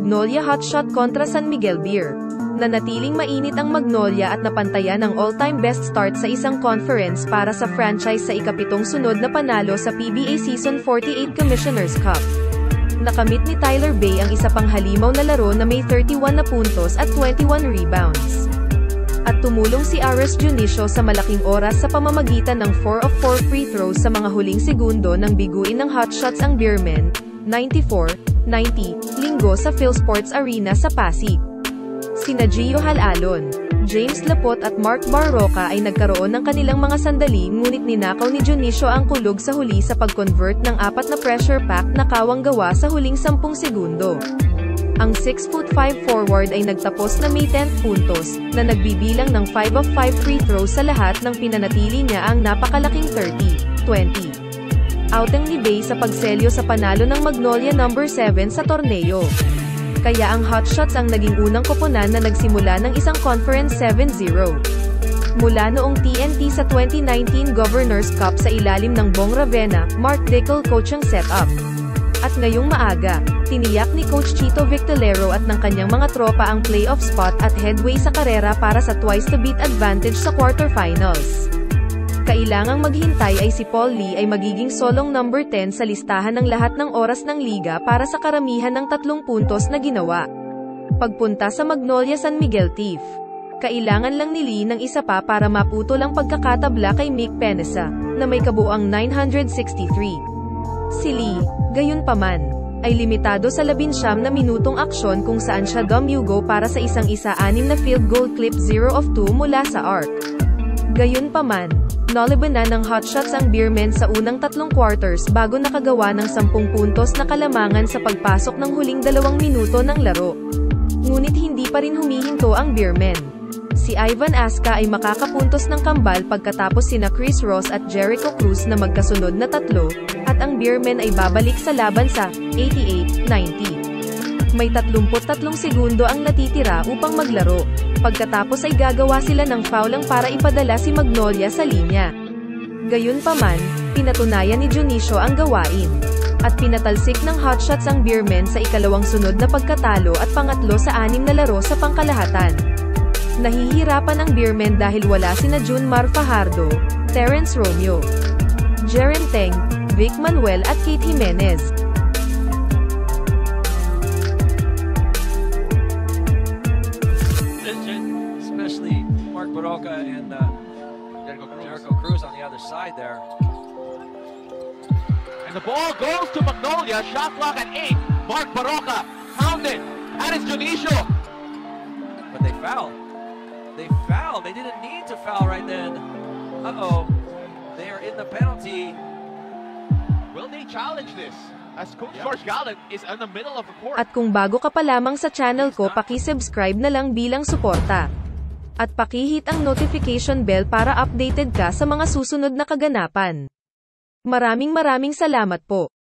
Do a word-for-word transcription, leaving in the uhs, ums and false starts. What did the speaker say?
Magnolia Hotshot kontra San Miguel Beer. Nanatiling mainit ang Magnolia at napantayan ang all-time best start sa isang conference para sa franchise sa ikapitong sunod na panalo sa P B A Season forty-eight Commissioner's Cup. Nakamit ni Tyler Bay ang isa pang halimaw na laro na may thirty-one na puntos at twenty-one rebounds. At tumulong si Ares Junicio sa malaking oras sa pamamagitan ng four of four free throws sa mga huling segundo nang biguin ng hotshots ang Beermen, ninety-four ninety, linggo sa PhilSports Arena sa Pasig. Sina Gio Halalon, James Lapot at Mark Barroca ay nagkaroon ng kanilang mga sandali ngunit ninakaw ni Junicio ang kulog sa huli sa pag-convert ng apat na pressure pack na kawang gawa sa huling sampung segundo. Ang six foot five forward ay nagtapos na may ten puntos, na nagbibilang ng five of five free throws sa lahat ng pinanatili niya ang napakalaking thirty twenty. Outing ni Bay sa pagselyo sa panalo ng Magnolia number seven sa torneo. Kaya ang Hotshots ang naging unang koponan na nagsimula ng isang Conference seven zero. Mula noong T N T sa twenty nineteen Governors Cup sa ilalim ng Bong Ravena, Mark Dickel coach ang setup. At ngayong maaga, tiniyak ni Coach Chito Victolero at ng kanyang mga tropa ang playoff spot at headway sa karera para sa twice-to-beat advantage sa quarterfinals. Kailangang maghintay ay si Paul Lee ay magiging solong number ten sa listahan ng lahat ng oras ng liga para sa karamihan ng tatlong puntos na ginawa. Pagpunta sa Magnolia San Miguel Thief. Kailangan lang ni Lee ng isa pa para maputol ang pagkakatabla kay Mick Penesa, na may kabuuang nine hundred sixty-three. Si Lee, gayunpaman, ay limitado sa labinsyam na minutong aksyon kung saan siya gumyugo para sa isang isa-anim na field goal clip zero of two mula sa arc. Gayunpaman, nalabanan ng Hotshots ang Beermen sa unang tatlong quarters bago nakagawa ng sampung puntos na kalamangan sa pagpasok ng huling dalawang minuto ng laro. Ngunit hindi pa rin humihinto ang Beermen. Si Ivan Asca ay makakapuntos ng kambal pagkatapos sina Chris Ross at Jericho Cruz na magkasunod na tatlo, at ang Beermen ay babalik sa laban sa eighty-eight ninety. May tatlumpu't-tatlong segundo ang natitira upang maglaro. Pagkatapos ay gagawa sila ng foulang para ipadala si Magnolia sa linya. Gayunpaman, pinatunayan ni Junicio ang gawain. At pinatalsik ng Hotshots ang Beermen sa ikalawang sunod na pagkatalo at pangatlo sa anim na laro sa pangkalahatan. Nahihirapan ang Beermen dahil wala sina Junmar Fajardo, Terence Romeo, Jeren Teng, Vic Manuel at Kate Jimenez. Especially Mark Barroca and uh, Jericho, Cruz. Jericho Cruz on the other side there. And the ball goes to Magnolia, shot clock at eight. Mark Barroca, pounded, Ares Junicio. But they foul. They fouled. They didn't need to foul right then. Uh-oh. They are in the penalty. Will they challenge this? As Coach George Gallant is in the middle of the court. At kung bago ka pa lamang sa channel ko, paki-subscribe na lang bilang suporta. At paki-hit ang notification bell para updated ka sa mga susunod na kaganapan. Maraming maraming salamat po.